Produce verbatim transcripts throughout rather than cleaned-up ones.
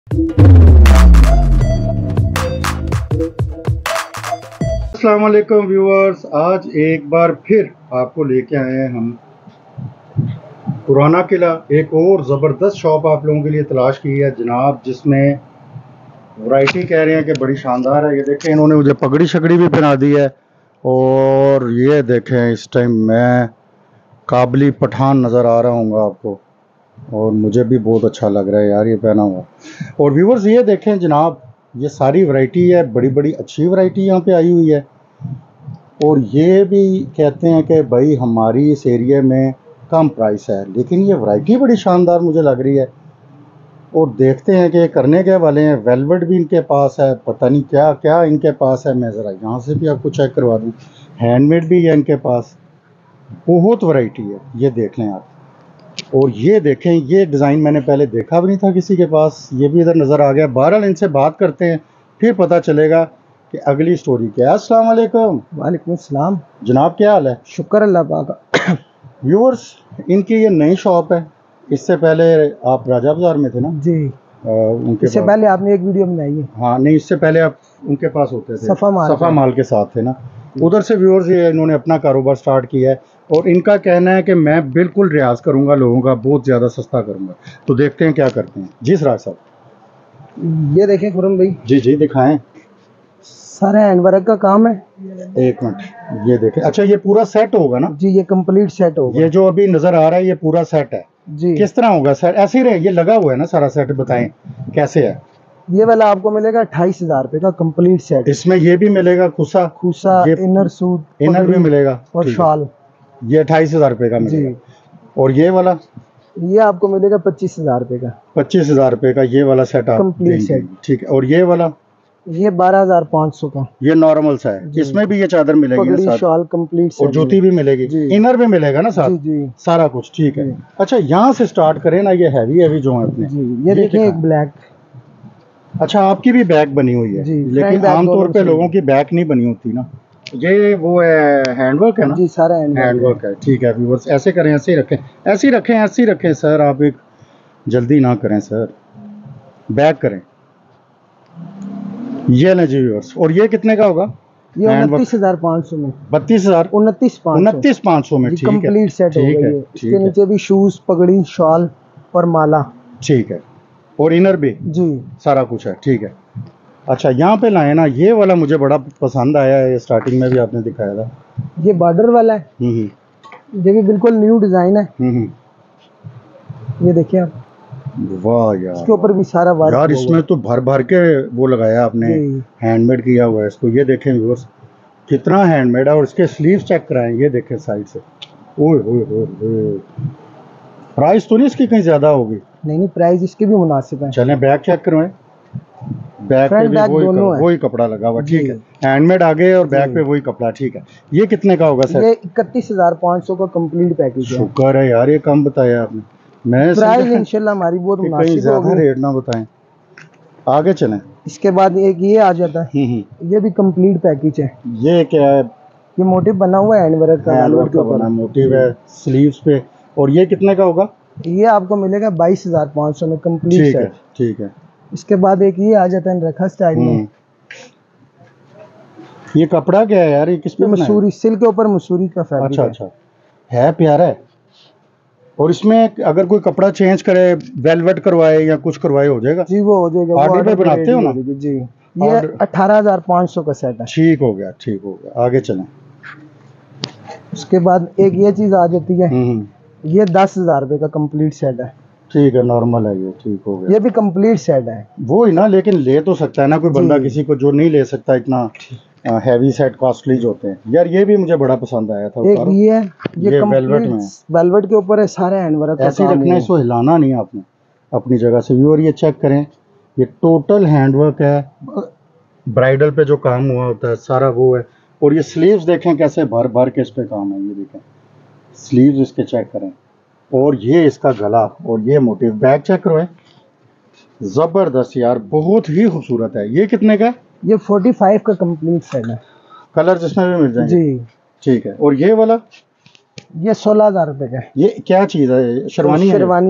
अस्सलाम वालेकुम व्यूअर्स, आज एक बार फिर आपको लेके आए हैं हम पुराना किला। एक और ज़बरदस्त शॉप आप लोगों के लिए तलाश की है जनाब, जिसमें वैरायटी कह रहे हैं कि बड़ी शानदार है। ये देखें, इन्होंने मुझे पगड़ी शकड़ी भी पहना दी है और ये देखें इस टाइम मैं काबली पठान नज़र आ रहा हूँ आपको, और मुझे भी बहुत अच्छा लग रहा है यार ये पहना हुआ। और व्यूअर्स ये देखें जनाब, ये सारी वैरायटी है, बड़ी बड़ी अच्छी वैरायटी यहाँ पे आई हुई है। और ये भी कहते हैं कि भाई हमारी इस एरिया में कम प्राइस है, लेकिन ये वैरायटी बड़ी शानदार मुझे लग रही है। और देखते हैं कि करने के वाले हैं। वेलवेट भी इनके पास है, पता नहीं क्या क्या इनके पास है। मैं ज़रा यहाँ से भी आपको चेक करवा दूँ, हैंडमेड भी है इनके पास, बहुत वैरायटी है। ये देख लें आप। और ये देखें, ये डिज़ाइन मैंने पहले देखा भी नहीं था किसी के पास, ये भी इधर नज़र आ गया। बहरहाल इनसे बात करते हैं, फिर पता चलेगा कि अगली स्टोरी क्या है। अस्सलाम वालेकुम। वालेकुम सलाम जनाब, क्या हाल है? शुक्र अल्लाह पाक। व्यूअर्स, इनकी ये नई शॉप है। इससे पहले आप राजा बाजार में थे ना जी? आ, उनके इससे पहले आपने एक वीडियो बनाई है। हाँ नहीं, इससे पहले आप उनके पास होते थे, सफ़ा माल सफ़ा माल के साथ थे ना। उधर से व्यूअर्स ये इन्होंने अपना कारोबार स्टार्ट किया है और इनका कहना है कि मैं बिल्कुल रियाज करूंगा, लोगों का बहुत ज़्यादा सस्ता करूंगा। तो देखते हैं क्या करते हैं। जी सराज साहब, ये देखें खुरम भाई, जी जी दिखाएं। सारा हैंड वर्क का काम है। एक मिनट, ये देखें। अच्छा, ये पूरा सेट होगा ना? जी, ये कंप्लीट सेट होगा। ये जो अभी नज़र आ रहा है ये पूरा सेट है जी। किस तरह होगा सेट? ऐसे ही रहे, ये लगा हुआ है ना सारा सेट, बताएं कैसे है? ये वाला आपको मिलेगा अट्ठाईस हजार रुपए का कंप्लीट सेट। इसमें ये भी मिलेगा खुसा खुसा, इनर सूट, इनर भी मिलेगा और शॉल। ये अट्ठाईस हजार रुपये का मिलेगा। और ये वाला ये आपको मिलेगा पच्चीस हजार रुपए का। पच्चीस हजार रुपये का ये वाला सेट आप कंप्लीट सेट, ठीक है। और ये वाला ये बारह हजार पाँच सौ का, ये नॉर्मल सा है। इसमें भी ये चादर मिलेगी ना साथ, शॉल कंप्लीट और जूती भी मिलेगी, इनर भी मिलेगा ना साथ, जी जी सारा कुछ ठीक है। अच्छा, यहाँ से स्टार्ट करें ना, ये हैवी हैवी जो है अपने। ये देखिए एक ब्लैक। अच्छा, आपकी भी बैक बनी हुई है, लेकिन आमतौर पे लोगों की बैक नहीं बनी होती ना। ये वो है हैंडवर्क है ना? जी, सारा हैंडवर्क है, ठीक है व्यूअर्स। ऐसे करें, ऐसे ही रखें, ऐसे ही रखें, ऐसे ही रखें सर। आप एक जल्दी ना करें सर, बैक करें। ये ना जी व्यूअर्स। और ये कितने का होगा? ये उनतीस हजार पाँच सौ में। बत्तीस हजार उनतीस उनतीस पाँच सौ में, ठीक है। कंप्लीट सेट होगा ये। इसके नीचे भी शूज, पगड़ी, शॉल और माला, ठीक है। और इनर भी जी, सारा कुछ है, ठीक है। अच्छा, यहाँ पे लाए ना, ये वाला मुझे बड़ा पसंद आया है, स्टार्टिंग में भी आपने दिखाया था। ये बॉर्डर वाला है, ये भी बिल्कुल न्यू डिजाइन है। ये देखिए आप, वाह यार, इसके ऊपर भी सारा वर्क यार। इसमें तो भर भर के वो लगाया आपने, हैंडमेड किया हुआ है इसको। ये देखें व्यूअर्स, कितना हैंडमेड है। और इसके स्लीव्स चेक कराएं, ये देखें साइड से। ओए ओए ओए, प्राइस तो नहीं इसकी कहीं ज्यादा होगी? नहीं नहीं, प्राइस इसकी भी मुनासिब है। चलें बैक चेक करवाएं। बैक पे भी वही वही कपड़ा लगा हुआ, ठीक है। हैंडमेड आगे और बैक पे वही कपड़ा, ठीक है। ये कितने का होगा सर? ये इकतीस हजार पाँच सौ का कंप्लीट पैकेज है। शुक्र है यार, ये कम बताया आपने। मैं प्राइस इंशाल्लाह हमारी बहुत मुनासिब ज्यादा रेट ना बताएं। आगे चलें। इसके बाद एक ये आ जाता है, ये भी कंप्लीट पैकेज है। ये क्या है? ये मोटिव बना हुआ है, हैंडवर्क का, हैंडवर्क का बना मोटिव है स्लीव्स पे। और ये कितने का होगा? ये आपको मिलेगा बाईस हजार पाँच सौ में कंप्लीट सेट, ठीक है। इसके बाद एक ये आ जाता है रखा स्टाइल में। ये कपड़ा क्या है यार? ये किस पे? मसूरी सिल्क के ऊपर मसूरी का फैब्रिक। अच्छा अच्छा, है प्यारा है। और इसमें अगर कोई कपड़ा चेंज करे, वेलवेट करवाए या कुछ करवाए, हो जाएगा? जी वो हो जाएगा। ऑर्डर पे बनाते हो ना? जी। ये अठारह हजार पाँच सौ का सेट है। ठीक हो गया, ठीक हो गया। आगे चलें। उसके बाद एक ये चीज आ जाती है, ये दस हजार रुपए का कंप्लीट सेट है। ठीक है, नॉर्मल है ये, ठीक हो गया। ये भी कंप्लीट सेट है। वो ही ना, लेकिन ले तो सकता है ना कोई बंदा, किसी को जो नहीं ले सकता इतना हैवी सेट, कॉस्टली होते हैं यार। ये भी मुझे बड़ा पसंद आया था। एक ये है, ये, ये वेलवेट में, वेलवेट के ऊपर है, सारे हैंडवर्क। ऐसे ही रखना है, इसको हिलाना नहीं आपने अपनी जगह से भी। और ये चेक करें, ये टोटल हैंडवर्क है, ब्राइडल पे जो काम हुआ होता है सारा वो है। और ये स्लीव्स देखें कैसे भर भर के इस पे काम है, ये देखें स्लीव्स इसके चेक करें। और ये इसका गला और ये मोटिव। बैक चेक करो, जबरदस्त यार, बहुत ही खूबसूरत है। ये कितने का? ये पैंतालीस का कंप्लीट सेट है। कलर जिसमें भी मिल जाएंगे जी, ठीक है। और ये वाला? ये सोलह हजार रुपए का। ये क्या चीज है? शेरवानी है? शेरवानी है,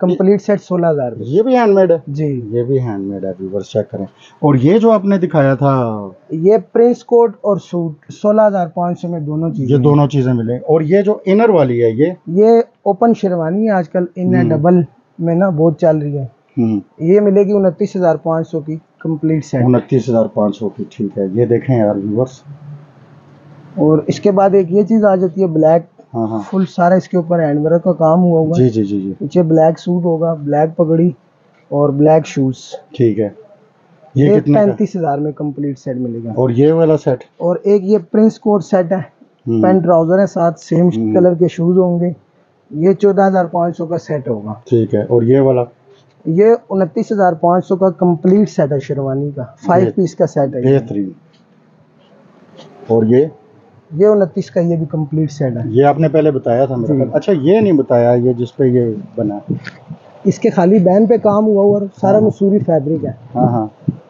कंप्लीट सेट सोलह हजार। ये भी हैंडमेड है जी, ये भी हैंडमेड है, व्यूअर्स चेक करें। और ये जो आपने दिखाया था ये प्रिंस कोट और सूट सोलह हजार पाँच सौ में दोनों चीजें, ये दोनों चीजें मिले। और ये जो इनर वाली है ये ये ओपन शेरवानी है, आजकल इन डबल में ना बहुत चल रही है। ये मिलेगी उनतीस हजार पाँच सौ की कंप्लीट सेट, उनतीस हजार पाँच सौ की। ठीक है, ये देखें यार व्यूअर्स। और इसके बाद एक ये चीज आ जाती है ब्लैक। हाँ हाँ, फुल सारा इसके ऊपर हैंडवर्क का काम हुआ होगा। जी जी जी जी। पीछे ब्लैक सूट होगा, ब्लैक पगड़ी और ब्लैक शूज। ठीक है, ये, ये कितने पैंतीस हजार में कंप्लीट सेट मिलेगा। और ये वाला सेट, और एक ये प्रिंस कोट सेट है, पैंट ट्राउजर है साथ, सेम कलर के शूज होंगे। ये चौदह हजार पाँच सौ का सेट होगा। ठीक है, और ये वाला ये उनतीस हजार पाँच सौ का कंप्लीट सेट है शेरवानी का, फाइव पीस का सेट है, बेहतरीन। और ये ये उनतीस का, ये भी कंप्लीट सेट है। ये आपने पहले बताया था मेरे को। अच्छा, ये नहीं बताया ये जिस पे ये बना, इसके खाली बैन पे काम हुआ और सारा मसूरी फैब्रिक है। हाँ हाँ,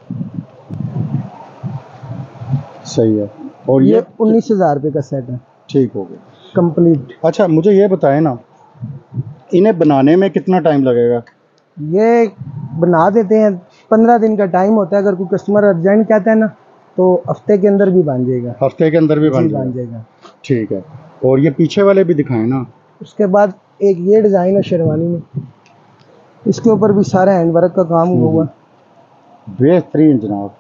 सही है। और ये उन्नीस हजार रुपये का सेट है। ठीक हो गया, कंप्लीट। अच्छा, मुझे ये बताएं ना, इन्हें बनाने में कितना टाइम लगेगा? ये बना देते हैं, पंद्रह दिन का टाइम होता है। अगर कोई कस्टमर अर्जेंट कहता है ना तो हफ्ते के अंदर भी बन जाएगा। हफ्ते के अंदर भी बन जाएगा, जाएगा। ठीक है, और ये पीछे वाले भी दिखाएं ना। उसके बाद एक ये डिज़ाइन है शेरवानी में, इसके ऊपर भी सारा हैंडवर्क का काम हुआ हुआ, बेहतरीन जनाब।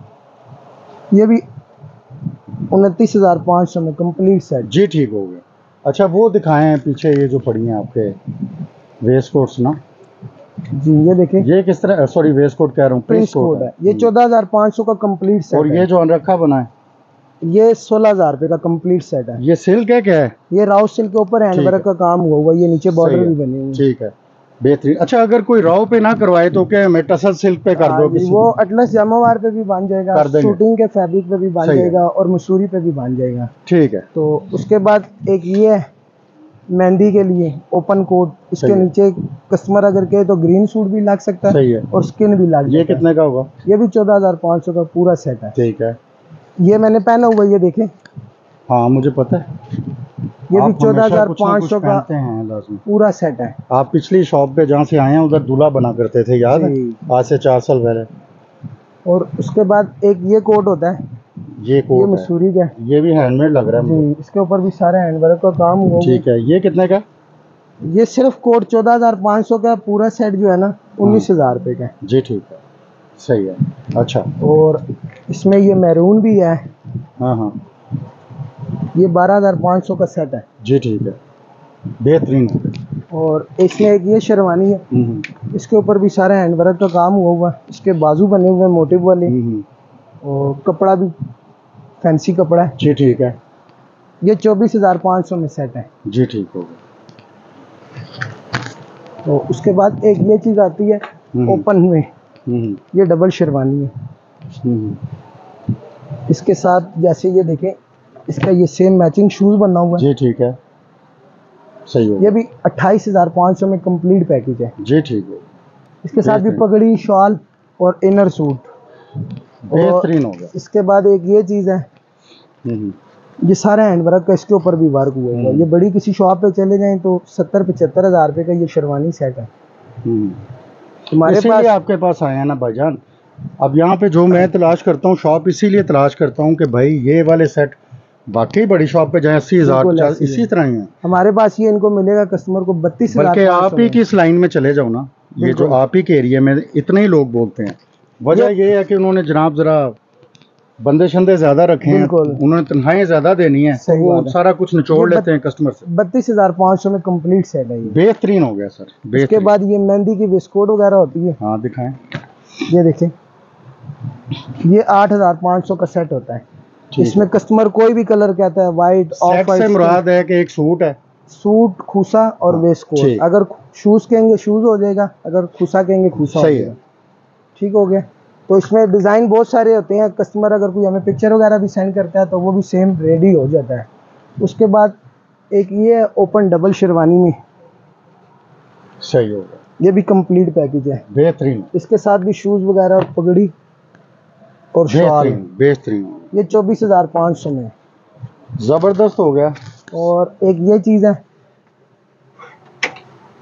ये भी उनतीस हजार पाँच सौ में कंप्लीट सेट। जी ठीक हो गया। अच्छा, वो दिखाएं पीछे ये जो पड़ी हैं आपके वेस्ट कोट्स ना। जी, ये देखें, ये किस तरह, सॉरी वेस्ट कोट कह रहा हूँ, प्रिंस कोट है। ये चौदह हजार पाँच सौ का कंप्लीट सेट। और ये जो अनरखा बना है ये सोलह हजार रुपये का कंप्लीट सेट है। ये सिल्क है क्या है? ये राउ सिल्क के ऊपर हैंडवर्क का काम हुआ हुआ, ये नीचे बॉर्डर भी बने हुए। ठीक है, बेहतरीन। अच्छा, अगर कोई राव पे ना करवाए तो क्या हमें टसल सिल्क पे कर दो? वो अटलस जामावार पे भी बन जाएगा, शूटिंग के फैब्रिक पे भी बन जाएगा और मसूरी पे भी बन जाएगा। ठीक है। तो उसके बाद एक ये है मेहंदी के लिए ओपन कोट, इसके नीचे कस्टमर अगर कहे तो ग्रीन सूट भी लग सकता है। सही है। और स्किन भी लग। ये कितने का होगा? ये भी चौदह हजार पाँच सौ का पूरा सेट है। ठीक है, ये मैंने पहना हुआ, ये देखें। हाँ, मुझे पता है। ये भी चौदह हजार पाँच सौ का हैं पूरा सेट है। आप पिछली शॉप पे जहाँ से आए हैं उधर दूल्हा बना करते थे, याद है? आज से चार साल पहले। और उसके बाद एक ये कोट होता है, ये कोट ये मसूरी का, ये भी हैंडमेड लग रहा है जी। इसके ऊपर भी सारे हैंडवर्क का काम हुआ। ठीक है, ये कितने का? ये सिर्फ कोट चौदह हजार पाँच सौ का, पूरा सेट जो है ना उन्नीस हजार रुपये का। जी ठीक है, सही है। अच्छा, और इसमें ये मैरून भी है। हाँ हाँ, ये बारह हजार पाँच सौ का सेट है। जी ठीक है, बेहतरीन। और इसमें एक ये शेरवानी है, इसके ऊपर भी सारा हैंडवर्क का काम हुआ हुआ, इसके बाजू बने हुए मोटिव वाले, और कपड़ा भी फैंसी कपड़ा है। जी ठीक है, ये चौबीस हजार पाँच सौ में सेट है। जी ठीक हो गया। तो उसके बाद एक ये चीज़ आती है ओपन में, ये डबल शेरवानी है। इसके साथ जैसे ये देखें, इसका ये सेम मैचिंग शूज बना हुआ है। जी ठीक है, सही हो। ये भी अट्ठाईस हजार पाँच सौ में कंप्लीट पैकेज है। जी ठीक है, इसके साथ भी पगड़ी, शॉल और इनर सूट, बेहतरीन हो गया। इसके बाद एक ये चीज़ है, ये सारा हैंडवर्क का इसके ऊपर भी वर्क हुआ है। ये बड़ी किसी शॉप पे चले जाएं तो सत्तर पचहत्तर हजार रुपये का ये शेरवानी सेट है। हमारे पास आपके पास आया ना भाईजान। अब यहाँ पे जो मैं तलाश करता हूँ शॉप, इसीलिए तलाश करता हूँ कि भाई ये वाले सेट बाकी बड़ी शॉप पे जाए अस्सी हजार इसी तरह ही है। हमारे पास ये इनको मिलेगा कस्टमर को बत्तीस हजार। बल्कि आप ही की इस लाइन में चले जाओ ना, ये जो आप ही के एरिया में इतने ही लोग बोलते हैं। वजह ये है कि उन्होंने जनाब जरा बंदे शंदे ज्यादा रखे हैं, उन्होंने तनख्वाहें ज्यादा देनी है, तो वो सारा कुछ निचोड़ लेते हैं कस्टमर से। बत्तीस हजार पाँच सौ में कंप्लीट सेट है। बेहतरीन हो गया सर। इसके बाद ये मेहंदी की वेस्टकोट वगैरह होती है। हाँ दिखाएं, ये देखें, ये आठ हजार पाँच सौ का सेट होता है। इसमें कस्टमर कोई भी कलर कहता है, व्हाइट ऑफ से मुराद है कि एक सूट है, सूट खूसा और वेस्टकोट। अगर शूज कहेंगे शूज हो जाएगा, अगर खूसा कहेंगे खूसा हो जाएगा। ठीक हो गया। तो इसमें डिज़ाइन बहुत सारे होते हैं, कस्टमर अगर कोई हमें पिक्चर वगैरह भी सेंड करता है तो वो भी सेम रेडी हो जाता है। उसके बाद एक ये ओपन डबल शेरवानी में, सही हो गया, ये भी कंप्लीट पैकेज है, बेहतरीन। इसके साथ भी शूज वगैरह और पगड़ी और शॉल, बेहतरीन। ये चौबीस हजार पाँच सौ में जबरदस्त हो गया। और एक ये चीज़ है,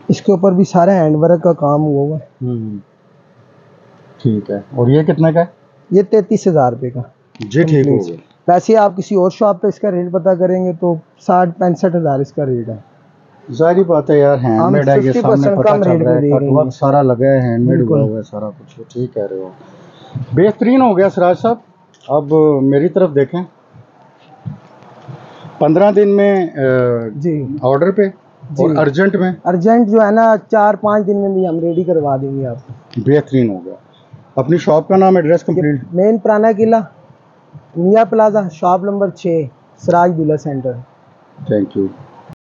इसके ऊपर भी सारा हैंड वर्क का काम हुआ हुआ है। ठीक है। और ये कितने का है? ये तैतीस हजार रुपये का जी। ठीक हो गया। वैसे आप किसी और शॉप पे इसका रेट पता करेंगे तो साठ पैंसठ हजार इसका रेट है। जारी बात है यार, हैंडमेड है, ये सामने पता चल रहा है, कटवर्क सारा लगा है, हैंडमेड हुआ हुआ है सारा कुछ। ठीक कह रहे हो, बेहतरीन हो गया सिराज साहब। अब मेरी तरफ देखें, पंद्रह दिन में जी ऑर्डर पे जी। और अर्जेंट में? अर्जेंट जो है ना चार पाँच दिन में भी हम रेडी करवा देंगे आपको। बेहतरीन हो गया। अपनी शॉप का नाम, एड्रेस कंप्लीट? मेन पुराना किला, मियाँ प्लाजा, शॉप नंबर छः, Siraj dealer center. Thank you.